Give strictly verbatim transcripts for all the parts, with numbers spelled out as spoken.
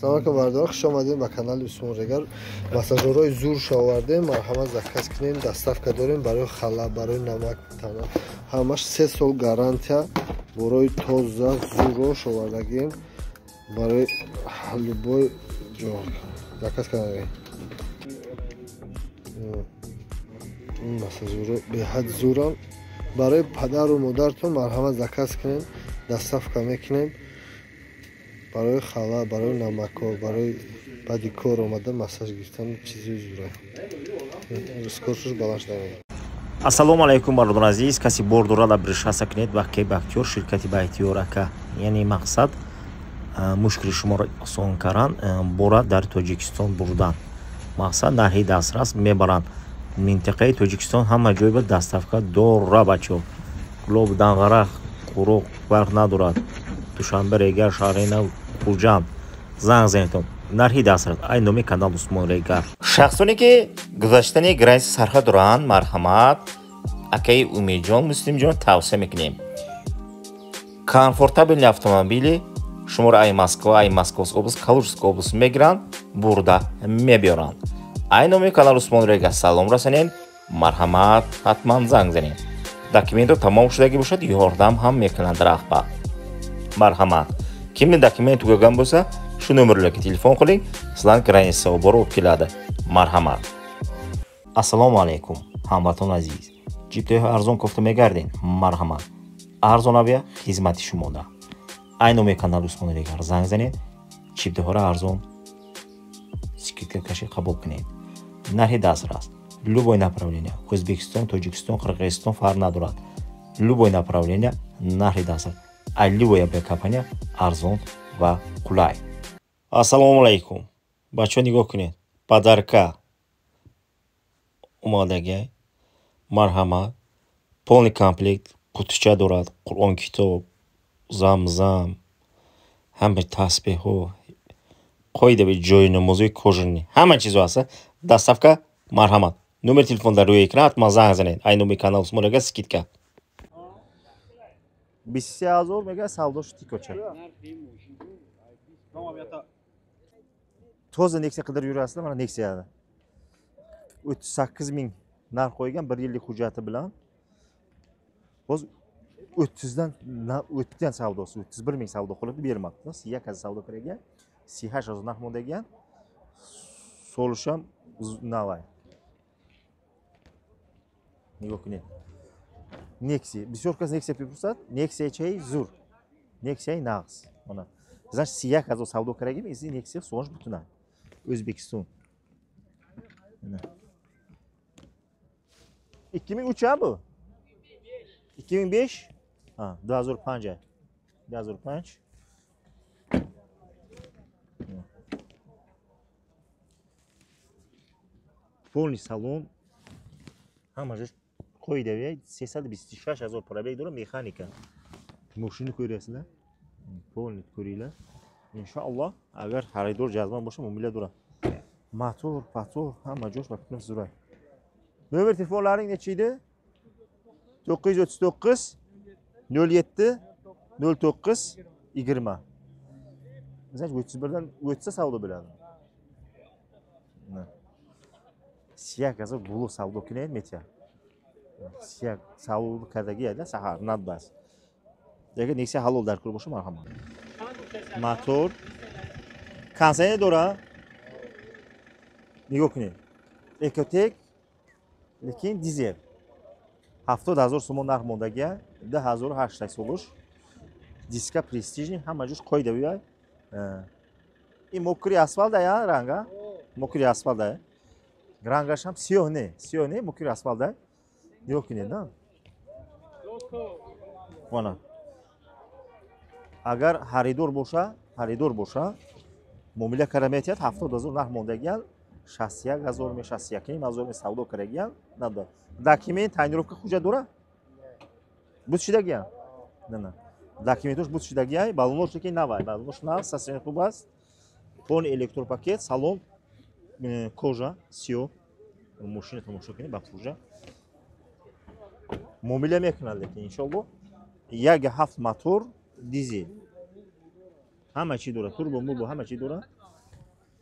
Салом алейкум бардор, хуш омадед ба канали Усмон Регар. Массажёрҳои зур шовардем, марҳамат заказ кунем, доставка дорем барои хала, барои намак тана. Ҳамаш се сол гарантия, барои тоза зурро шовардагим, барои любой ҷо заказ кунем. Ин массажёрҳо беҳад зурам. Барои падару модаратон марҳамат заказ кунем, доставка мекунем. برای خلا، برای نمک‌ها، برای بعدی کار آمده مساج گرفتن چیزی زوره. اسکورش بالاش داریم. Assalomu alaykum baroдар aziz. Kasi bordora la birshasa kuned va ke baktyor shirkati Baytiyoraka. Ya'ni maqsad mushkili shumora oson karan bora dar Tojikiston burdan. Maqsad narxi dasras mebaran. Mintaqai Tojikiston hamma joy bir dastavka dora bacho. Glob dangara quruq farq nadorad. Dushanbe Regar Sharina Puljan Zang Zenton нархи дастрас ай номи канал Усмон Регар. Шахсоне ки гузаштани граниси сарҳад доранд марҳамат акаи Умидҷон Муслимҷон тавсия мекунем. Комфортабелни автомобили шуморо ай Москва, ай Московская область, Калужская область мегиранд, бурда мебиёранд. Ай номи канал Усмон Регар салом расонем, марҳамат ҳатман занг занем. Документро тамом шудагӣ бошад, ёрдам ҳам мекунанд раҳбар. Марҳамат. Kimni dokument tugagan bo'lsa, shu nomerlarga telefon qiling, sizlarni granitsa obora olib keladi. Marhamat. Assalomu alaykum, hamvaton aziz. Jiptoy arzon kofta megardin. Marhamat. Arzonaviya xizmati shumoda. Ay nomi kanal Usmon Regar zang zaned. Jiptoy arzon skidka kashi qabul qiling. Narxi dasras. Любое направление. O'zbekiston, Tojikiston, Qirg'iziston farq nadorat. Любое направление narxi dasras. Любая компания арзон ва қулай. Ассалому алейкум. Бачо нигоҳ кунед. Падарка омадага. Марҳамат. Полный комплект. Қутича дорад. Қуръон китоб. Замзам. Ҳама тасбеҳҳо. Қоидави ҷои намозои кожани. Ҳама чизо ҳаст. Доставка. Марҳамат. Номер телефон дар рӯи экран ҳатман занг занед. Ай номи канал Усмон Регар скидка. بیست و سه هزار میگه سوداش تیکوچه toza neksiya qadar yurasizlar, mana neksiyada o'ttiz sakkiz ming narx qo'ygan, bir yillik hujjati bilan. O'z o'ttizdan o'tgan savdosi o'ttiz bir ming savdo qilib bermoqda. Siya kaza savdo qilgan, sihash hozir narx degan. Solusham navay. Nigo'kine. Nexia. Бисёрка Nexia припустат. Nexia чей зур. Nexia нағыз. Ona. Значит, siya kazo savdo qaragim, esi Nexia so'nj butuna. O'zbekiston. Mana. ikki ming uch ham bu? ikki ming besh? Ha, ikki ming besh. ikki ming besh. Полный салон. Hamma joy qo'ydi. сесад бисту шаш ҳазор пробег дора, mexanika. Mashina ko'rasizlar. Полный ko'ringlar. Inshaalloh, agar xaridor jazman bo'lsa, muomala dora. Motor, pator, hamma joy vaqtimiz zo'r. Nomer telefonlaring necha edi? to'qqiz yuz o'ttiz to'qqiz nol yetti nol to'qqiz yigirma. Значит, o'ttiz birdan o'tsa savdo bo'ladi. Siyak hozir bulu savdo qilayotgan metya. Siyak savdo kadagi edi, sahar nadbas. Degan Nexia halol dar qilib bo'lsa marhamat. Motor kansay dora. Nigoh qiling. Ekotek lekin dizel. ҳафтод ҳазор сомон нарх мондаga да ҳазору ҳаштсад солуш. Диска престижный, hamma joy qo'ydi bu. In mokri asfalt ya ranga. Mokri asfalt da. Rangash ham siyoh ne? Siyoh ne? Mokri asfalt da. Yo'q ne da? Mana. Agar xaridor bo'lsa, xaridor bo'lsa, muomala qaramayotgan ҳафтод ҳазор narx mondaga шастид як ҳазор me шастид як ҳазор me savdo qilgan. Nada. Dokument tayinlovka hujjat dora? Bu chidagan. Nana. Dokumentosh bu chidagan, balonlar keyin navay. Balonlar nav, состояние kubas. Полный электропакет, салон, кожа, всё. Машина там что keyin бахслужа. Muomala mekunadi lekin inshaalloh. یک هفت motor dizel. Hamma chi dora, turbo, murbo, hamma chi dora.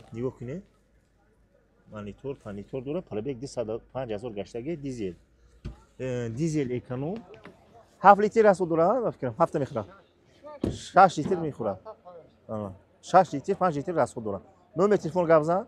نگاه کنید مانیتور پانیتور داره پربیگ دی صد و پنج هزار گشتگی دیزل دیزل اکونوم هفت لیتر است داره فکر هفت میخوره شش لیتر میخوره شش لیتر پنج لیتر است داره نمره تلفن گابزن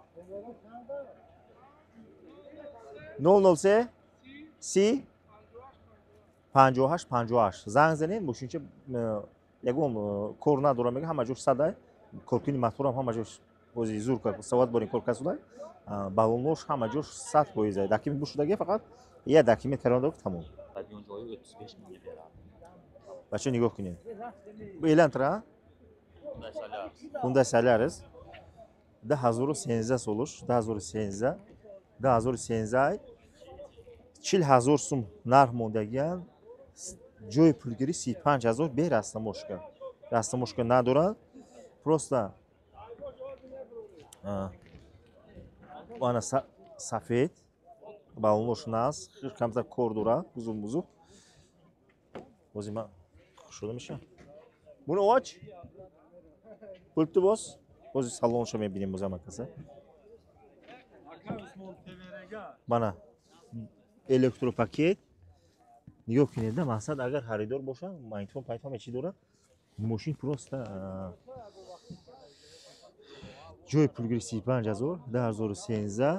نول نول سه سی پنجاه و هشت پنجاه و هشت زنگ زنید ماشینچه یکم کورنا داره میگه همه جور صدای کورکینی موتور هم همه جور وزی زور کرد سواد برین کور کسودای balonlar hamma jo'r sat qo'yizadi. Dokument bu shudagi faqat ya dokument karandak tamom. Stadion joyi o'ttiz besh mingga beradi. Bacha nigoh qiling. Bu elantra. Bunday Solaris. Bunday Solaris. Da hazır senza soluş, da hazır senza. Da hazır senza. چهل هزار сум нарх мондаgan. Joy pulgiri سی و پنج هزار به راستا مشکل. راستا مشکل نداره. Просто Bana safet, balonlar naz, kamza kordura, uzun buzu. O zaman şurada mı şey? Bunu aç. Pultu boz. O zaman salon şöyle bineyim bu zaman kasa. Bana elektro paket. Yok ki ne maksat agar haridor boşa, mayton payton içi dora. Moşin prosta. Joy pulgiri سی و پنج هزار ده هزار و سیزده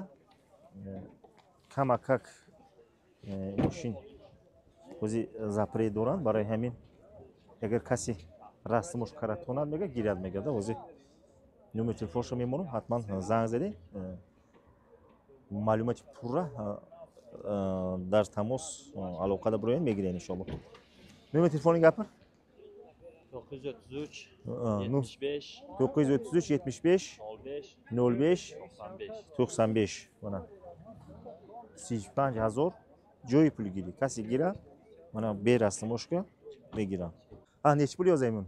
کماکک ماشین وزی زپری دوران برای همین اگر کسی راستموش کارت کنند میگه گیرد میگه ده وزی نمره تلفنش میمونم حتما زنگ زدید معلومات پورا در تماس علاقه دارید میگیرین ان شاء الله نمره تلفنی گپر dokuz yüz otuz üç yetmiş beş dokuz yüz otuz üç yetmiş beş nol beş doksan beş bana سی و پنج هزار جوی پول گیری کسی گیره bana bir aslında moşka بگیرم ah neç pul yazayım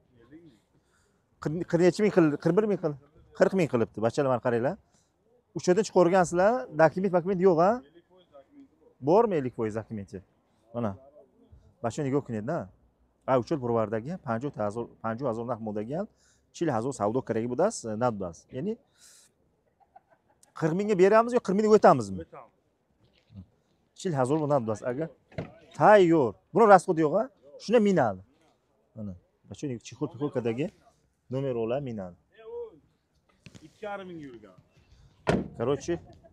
qirq nechi ming qildi qirq bir ming qildi qirq ming qilibdi bachalar mana qaranglar uchtadan chiqargansizlar dokument dokument yo'q a bormi ellik foiz dokumenti mana bacha nigoh qilingda Avchol burovardagi پنجاه هزار پنجاه هزار narx modagan چهل هزار savdo keragi budasiz nadbas ya'ni qirq mingga beramiz yo qirq mingga o'tamizmi چهل هزار bu nadbas agar tayyor buni расход yo'q a shuna minadi mana bacha chexol pixolkadagi nomer ola minadi ikki yarim ming yurgan короче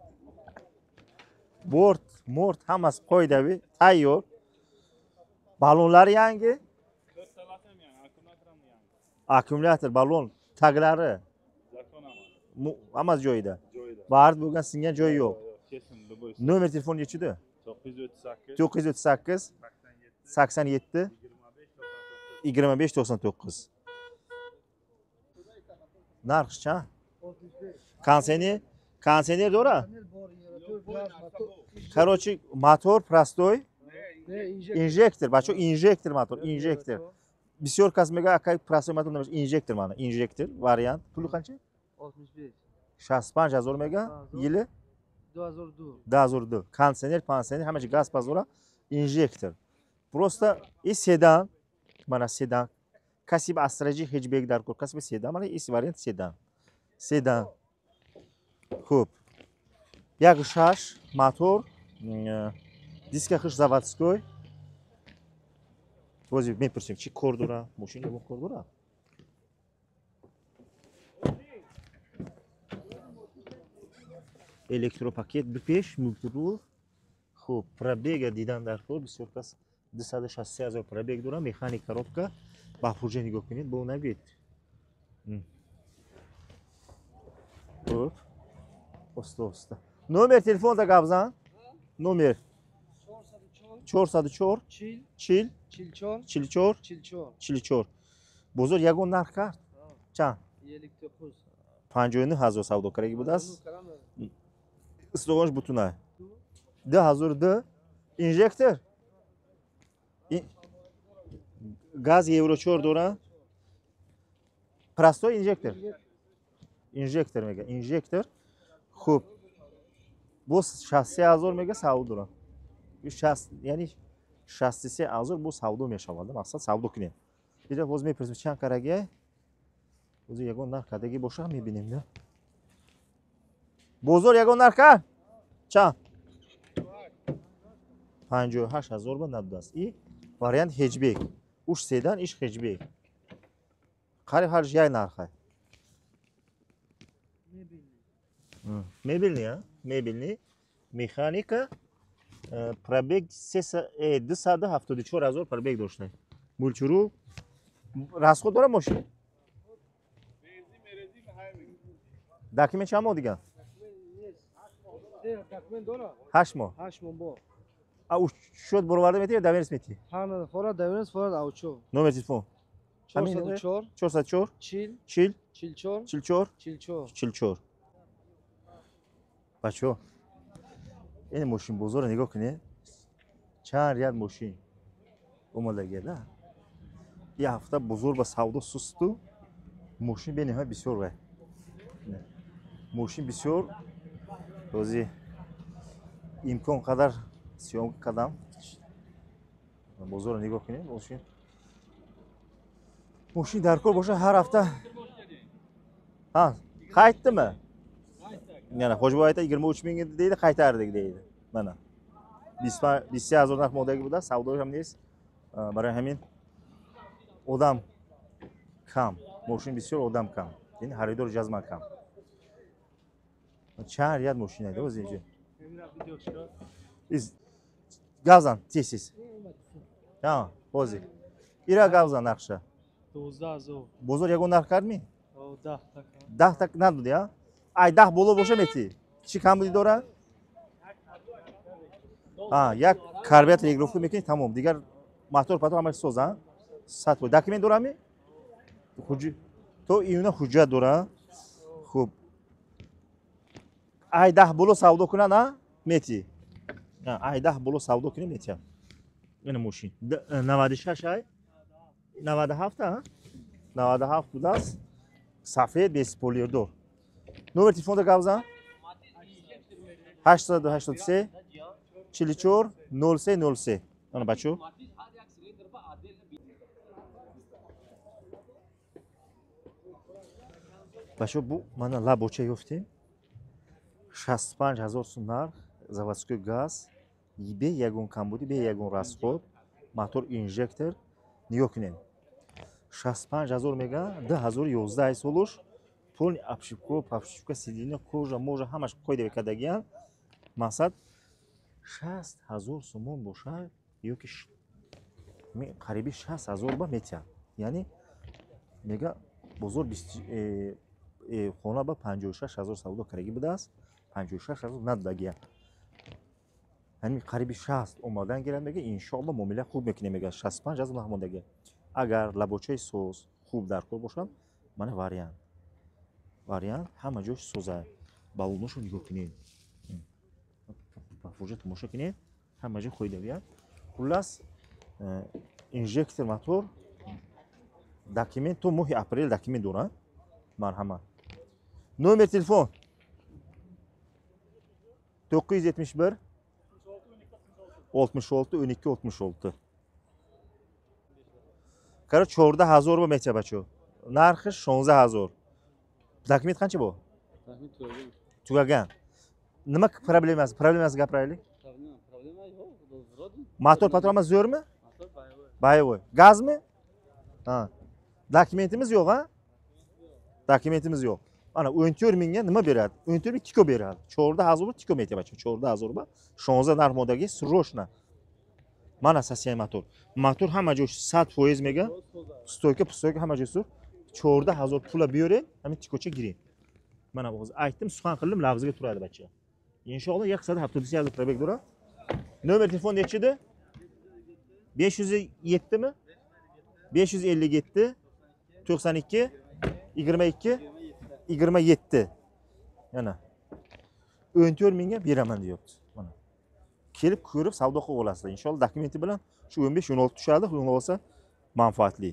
bort mort hammasi qoidaviy tayyor balonlar yangi akkumulyator balon taglari hammasi joyida baribir bo'lgan singan joyi yo'q nomer telefon nechida to'qqiz yuz o'ttiz sakkiz sakson yetti yigirma besh to'qson to'qqiz narxcha konsener konsener dora короче motor prostoy injektor bacho injektor motor injektor Bisyor kasmega akay prostoy motor nima injektor mana injektor variant puli qancha oltmish besh шастьдесят панҷ ҳазор mega yili du hazar du konsener pansener hamachi gaz pazora injektor просто и sedan mana sedan kasi ba strateji hatchback dar kor kasi sedan mana is variant sedan sedan xo'p як шаш motor diska xish заводской o'zi men pursim chi kordura mashina bu kordura elektropaket bir pesh multirul xo'p probega didan darhol bisorkas двести шестьдесят هزار probeg dura mexanik коробка бахурже нигоҳ кунед бо нагид xo'p osta osta номер телефон да гавзан номер чорсаду чор чил чил чор чил чор бозор ягон нарх кард чанд панҷоҳ и нӯ ҳазор савдо кардаги будааст истогонаш бутунай ду ҳазор ду инжектор газ евро чор дора простой инжектор инжектор мега инжектор хуб бо шастад се ҳазор мега савдо дора яъни шастад се ҳазор бо савдо мешавад мақсад савдо кунем иҷа боз мепурсем чанд караги ози ягон нарх кардаги боша мебинем Bozor yagon narxa? Chand? پنجاه و هشت هزار با نود است. این واریانت هچبک. اوش سیدن ایش هچبک. قریب هر جای نرخه. میبینی ها؟ میبینی؟ مکانیکا پرابگ دویست و هفتاد و چهار هزار پرابگ داشته. مولچورو راسخود داره ماشین. داکیمنت چند ماه دیگه؟ هشت ماه. هشت ماه با. او شد برآورده میتی یا داورس میتی؟ ها فورا داورس فورا اوچو. نمره تلفن. چهارصد و چهار چهارصد و چهار چهل چهل چهل و چهار چهل و چهار چهل و چهار چهل و چهار. بچه این ماشین بزرگ نگاه کنید. چند ریال ماشین اومده گده. یه هفته بزرگ با سودا سوستو ماشین به نهایت بسیار وای. ماشین بسیار روزی امکان قدر سیام کدام بزرگ نگاه کنید ماشین. ماشین در کل باشه هر هفته. ها خیلی می؟ نه نه خوش باید یکم اوج میگه دیده خیلی ترده دیده. من بیست هزار نخ مودگی بوده سوداش هم نیست. برای همین آدم کم ماشین بسیار آدم کم. این خریدار جذب کم. چند ریال ماشین ایده از اینجا. از گازان تیسیس. ها بازی. ایرا گازان نقشه. دوازده هزار. بزرگ یکون نرخ کرد می؟ ده تک. ده تک ندود یا؟ ای ده بولو باشه میتی. چی کم بودی داره؟ آه یک کاربیت یک رفته میکنی تمام دیگر موتور پاتور همش سوزن سات بود داکیمنت داره می؟ خوجی تو اینا حجت داره خوب ای ده بولو سودا کنه نه میتی ای ده بولو سودا کنی میتی این ماشین نود و شش ای نود و هفت ها نود و هفت بود است سفید بیست پولیردور نمره تلفن گاوزا هشتصد و هشتاد و سه چهل و چهار نود و سه نود و سه انا بچو بچو بو مانا لابوچه یافتیم شصت و پنج هزار سوم نرخ заводской газ به یگون کمبودی به یگون расход موتور اینژکتور نگاه کنین شصت و پنج هزار میگه ده هزار و یازده ای سالش پول ابشیبکو پابشیبکو سیدینه کوژا موژا همش قید بکدگیان مقصد شصت هزار سومون باشه یا که می قریبی شصت هزار با میتیان یعنی میگه بزرگ بیست خونه با پنجاه و شش هزار سودا کرگی بوده است پنجاه و شش هزار ندادگیه یعنی قریبی شصت اومدن گیرن میگه ان شاء الله معامله خوب میکنه میگه شصت و پنج هزار نموندگی اگر لبوچه سوز خوب در کار باشن من واریانت واریانت همه جوش سوزه балоношо нигоҳ кинед фурҷа тамошо кинед ҳама ҷо хоида бияд хуллас инжектор мотор документ то моҳи апрел документ дорад марҳамат номер телефон to'qqiz yuz yetmish bir oltmish olti o'n ikki oltmish olti кара чорда ҳазор ба метия бачо нархи шонздаҳ ҳазор документ қанча бо тугаган nima problemasi problemasi gapiraylik motor patron ham zo'rmi boyovoy gazmi ha dokumentimiz yo'q ha dokumentimiz yo'q ana o'n to'rt mingga nima beradi o'n to'rt ming tiko beradi чорда ҳазор tiko metyapti bacha чорда ҳазор ба шонздаҳ нарх моддаги срочно mana sasiya motor motor hamma joy صد foiz mega stoyka stoyka hamma joy sur чорда ҳазор pula biyoring hamma tikocha giring mana hozir aytdim suxan qildim lafziga turadi bacha inshaalloh yaqinda hafta desa yazib probek dura nomer telefon nechida besh yuz yetti mi besh yuz ellik yetti to'qson ikki yigirma ikki yigirma yetti yana o'n to'rt mingga beraman deyapti mana kelib ko'rib savdo qilib olasizlar inshaalloh dokumenti bilan shu o'n besh o'n olti tushadi xudo olsa manfaatli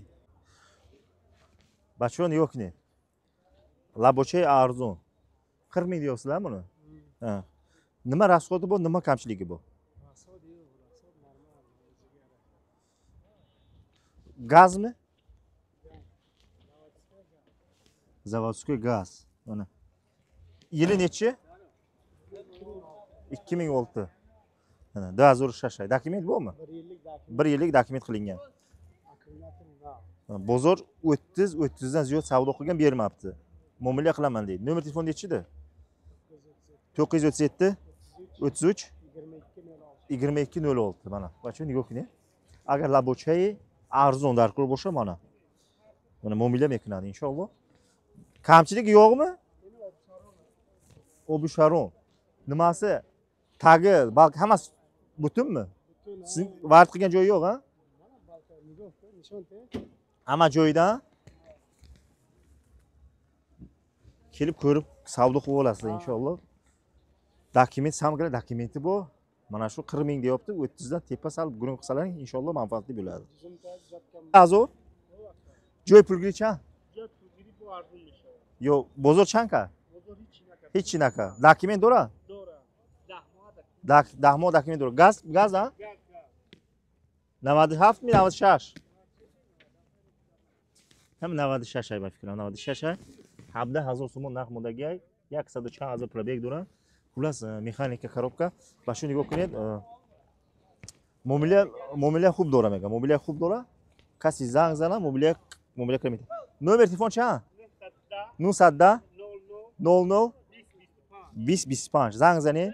bacho nigah qiling labochay arzon qirq ming deyapsizlar buni ha nima расходi bor nima kamchiligi bor gazmi заводской gaz mana yili nechi ikki ming olti. Mana dozor shashay. Dokument bormi? bir yillik dokument qilingan. Bozor o'ttiz o'ttiz dan ziyod savdo qilgan bermabdi. Muomala qilaman deydi. Nomer telefon nechida? to'qqiz yuz o'ttiz yetti o'ttiz uch yigirma ikki nol olti mana. Bachun yo'qni. Agar labochai arzon darkor bo'lsa mana. Mana muomala mekinadi inshaalloh. Kamchilik yo'qmi? Obusharon. Nimasi? Tagi, balki hammasi butunmi? Sizning va'd qilgan joyi yo'q, ha? Hamma joyda kelib ko'rib savdo qilib olasizlar inshaalloh. Dokument, samgina dokumenti bu. Mana shu qirq ming deyapti, o'ttiz dan tepa salib gurung qilsalaring inshaalloh manfaatli bo'ladi. Azor. Joy pulgricha? Joy pulgri bu arzon mishi. Yo'q, bozor chanka? Bozor hech naka. Hech naka. Dokument dora? Dora. Dahmoda. Dak, dahmo dokument dora. Gaz, gaz ha? Gaz, gaz. novdat hafta mi novdat shash? Ham novdat shash ay fikram, novdat shash ay. Habda hazor so'm narx modaga yakson chand hazor probeg dora. Xullas mexanika korobka. Va shuni nigah qilib, muomala muomala xo'p dora mega. Muomala xo'p dora. Kasi zang zana muomala muomala qilmaydi. Nomer telefon cha? Nusatda nol nol besh besh besh. Zang zani.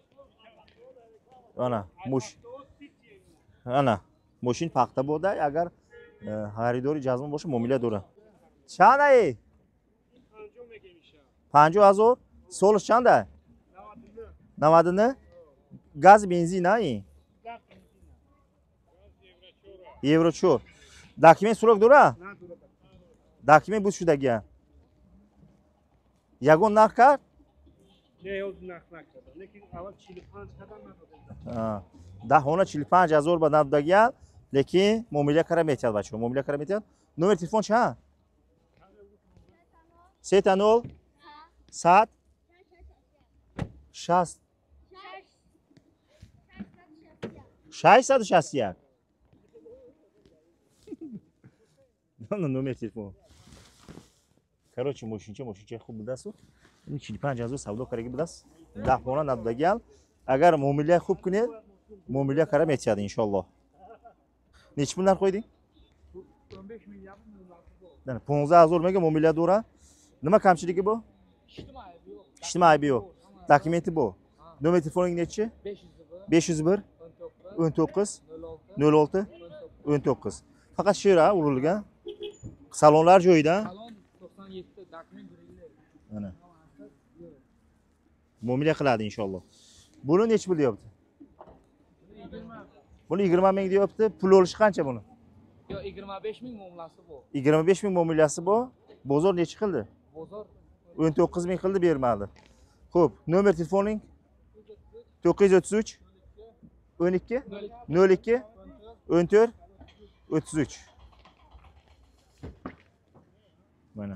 Ana, mush. Ana, moshin paxta bo'ldi, agar xaridori jazm bo'lsa muomala dora. Chanay? panjoh hazor. Solish chanda? novdat ni? Gaz, benzin ay? Euro chor. Dokument so'roq dora? Dokument bu shudagi. Yagon narx kar? Ne yo'q narx nakada. Lekin avval чили панҷ qadar narx. Ha. Dahona чили панҷ ҳазор ба navdagi, lekin muomala qara metyapti bacho. Muomala qara metyapti. Nomer telefon cha? seta nol sat shast шестьдесят шестьдесят. Ну, номер телефона. Короче, мошинча, мошинча хуб будасу. Ин чили панҷ ҳазор савдо караги будас. Дахона набдагал. Агар муомила хуб кунед, muomala qara metadi inshaalloh. Necha pullar qo'yding? o'n besh ming yarim muomala bor. Mana панздаҳ ҳазор mega muomala dora. Nima kamchiligi bu? Ijtimoiy yo'q. Ijtimoiy yo'q. Dokumenti bu. Nomer telefoning nechi? besh yuz bir o'n to'qqiz nol olti o'n to'qqiz. Faqat shira urilgan. Salonlar joyida. Salon to'qson yetti, dokument berildi. Mana. Muomala qiladi inshaalloh. Buni necha pul deyapti? Buni yigirma ming deyapti. Pul olish qancha buni? Yo'q, yigirma besh ming muomalasi bor. yigirma besh ming muomalasi bor. Bozor necha qildi? Bozor o'n to'qqiz ming qildi, bermadi. Xo'p, nomer telefoning? to'qqiz yuz o'ttiz uch o'n ikki nol ikki o'n to'rt o'ttiz uch. Mana.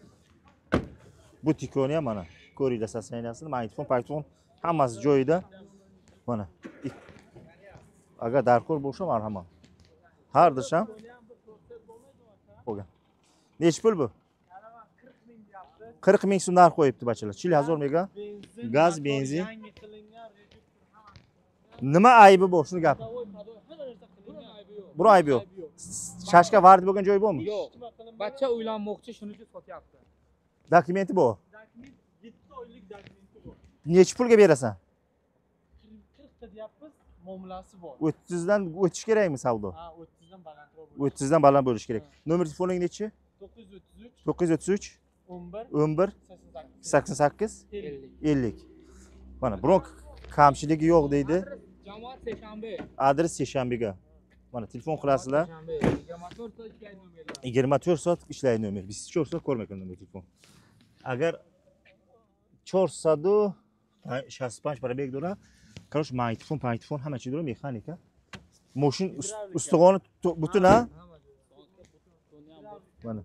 Bu tikoni ham mana. Ko'ringlar sosteniyasini, magnitofon, paktofon hammasi joyida. Mana. Agar darkor bo'lsa, marhamat. Har disham. Bo'lgan. Necha pul bu? qirq ming so'm narx qo'yibdi bachalar. chilli ҳазор mega gaz, benzin. Nima aybi bor? Shuni gap. Bir aybi yo'q. Shashka vardi bo'lgan joy bormi? yo'q. Bacha uylanmoqchi, shuning uchun sotyapti. Dokumenti bor. Dokument yetti oylik dokumenti bor. Necha pulga berasan? qirq ta deyapmiz, muomalasi bor. o'ttiz dan o'tish kerakmi savdo? Ha, o'ttiz dan balandroq bo'lishi. o'ttiz dan baland bo'lish kerak. Nomer telefoning nechi? to'qqiz yuz o'ttiz uch to'qqiz yuz o'ttiz uch o'n bir o'n bir sakson sakkiz ellik. ellik. Mana biroq kamchiligi yo'q deydi. Jamoat seshanba. Adres Seshanbega. Mana telefon qilasizlar. yigirma to'rt soat ishlaydi nomerlar. yigirma to'rt soat ishlaydi nomer. Biz to'rt soat ko'rmagan nomer telefon. Agar to'rtsoat shasht panj probeg dora, короче, magnitofon, magnitofon hamma chi dora, mexanika. Moshin ustig'oni butun ha? Mana.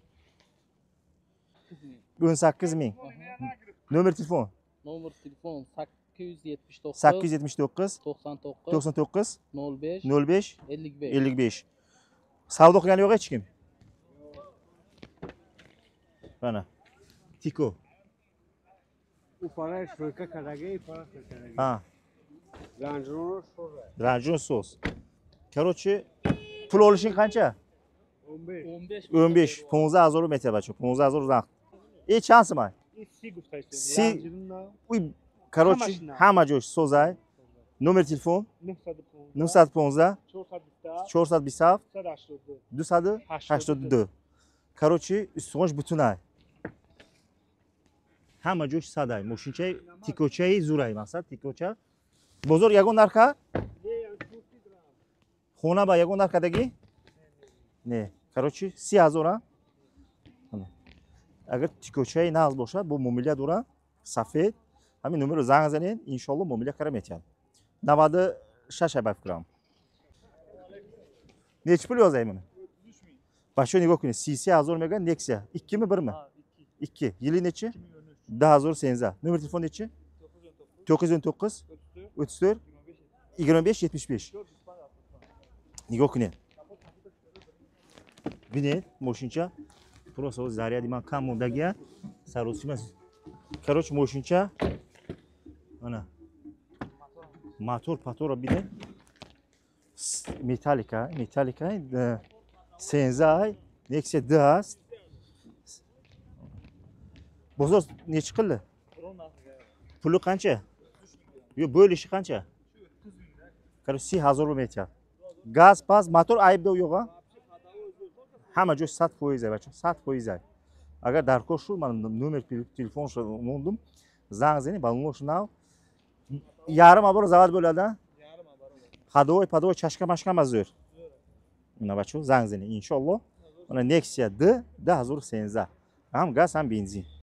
o'n sakkiz ming. Nomer telefon? Nomer telefon sakkiz yuz yetmish to'qqiz sakkiz yuz yetmish to'qqiz to'qson to'qqiz to'qson to'qqiz nol besh nol besh ellik besh. ellik besh. Savdo qilgani yo'q hech kim? Mana. Tiko. او پاره شوکه کردگی ای پاره کردگی Ha. رنجون شوره Rajun sos. Короче, pul olishing qancha? اون به o'n besh, پانزده هزار meter bacho. پانزده هزار naqd. E chansi man? این سی گفته سی. رنجون نه Uy, короче, Hamma shunday. hamma joy so'zay. Nomer telefon نهصد و پانزده نهصد و پانزده چهارصد و بیست چهارصد و بیست هفت صد و هشتاد و دو. دویست و هشتاد و دو. Короче, üstünüş bütünay. Hamma joy saday. Moshincha tikochai zuray maqsad tikocha. Bozor yagon narxa? Xona ba yagon narxadagi? Ne. Короче, سی هزار ha. Agar tikochai naz bosha, bu mobilya dura safed. Hamin nomerro zang zanin, inshaalloh mobilya kara metyad. نود و شش ای بفکرم. Neç pul yozay bunu? Başa nigah kunun. سی سی هزار میگن Nexia. ikki mi bir mi? ikki. Yılı neçi? ده هزار و سیزده. Numara telefon neçi? dokuz yüz on dokuz otuz dört yirmi beş yetmiş beş. Nigah kunun. Bine moşincha. Просто заряди man kam mondaga sarosimas. Короче, moşincha. Ana. Motor patora bine. Metallica, Metallica, Senzai, Nexia D است. Bozor ne çıkıldı? Pulu qancha? Yo bo'lishi qancha? Qarab سی هزار meter. Gaz, pas, motor aybda yo'q ha? Hamma joy صد foiz bacha, صد foiz. Agar darkor shu, men nomer telefon mondim. Zang zeni balon shunal. Yarim abor zavod bo'ladi. Hadoy, padoy, chashka mashka mazur. Mana bacho zang zeni inshaalloh. Mana Nexia D ده هزار و سیزده. Ham gaz ham benzin.